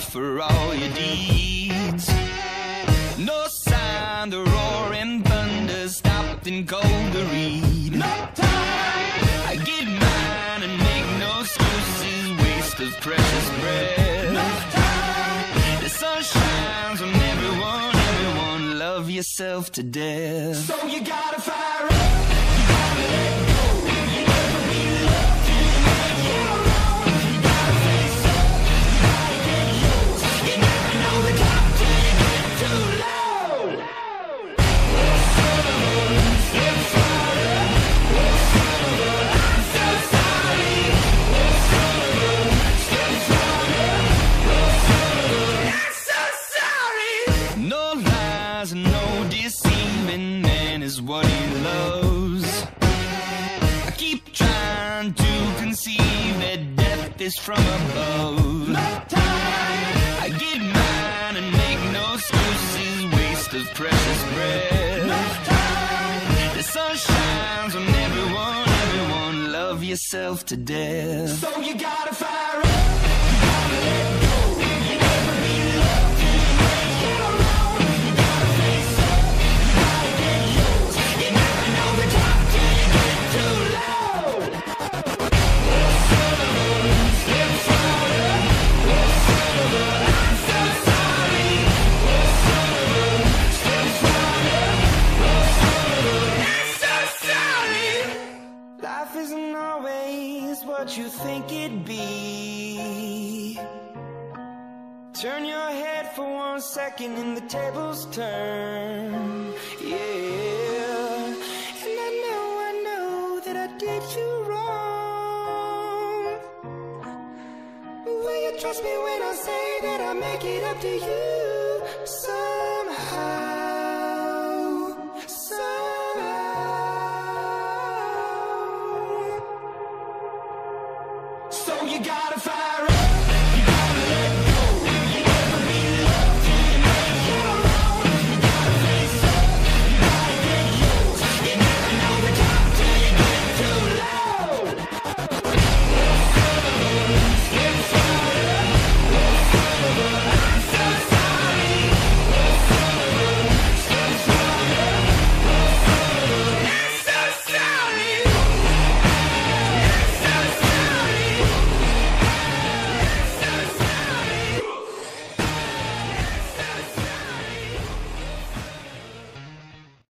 for all your deeds. No sign the roaring thunder stopped and cold to read. No time. I get mine and make no excuses, waste of precious breath. No time. The sun shines on everyone, everyone, love yourself to death. So you gotta fire up, you gotta let go, you never be loved till you make it alone. You gotta face up, you gotta get loose, you never know the top till you get too low. Oh son of a, step farther. Oh son of a, I'm so sorry. Oh son of a, step farther. Oh son of a, I'm so sorry. No lies and no deceiving, man is what he loves. I keep trying to conceive that death is from above. No time. I get mine and make no excuses, waste of precious breath. No time. The sun shines on everyone, everyone, love yourself to death. So you gotta fire up, you gotta let go, you never be loved till you make it alone. You gotta face up, you gotta get loose, you never know the top till you get too low. Oh son of a, step farther. Oh son of a, I'm so sorry. Oh son of a, step farther. Oh son of a, I'm so sorry. Life isn't always what you think it'd be. Turn your head for 1 second and the tables turn. Yeah. And I know that I did you wrong. Will you trust me when I say that I'll make it up to you somehow, somehow. So you gotta fight.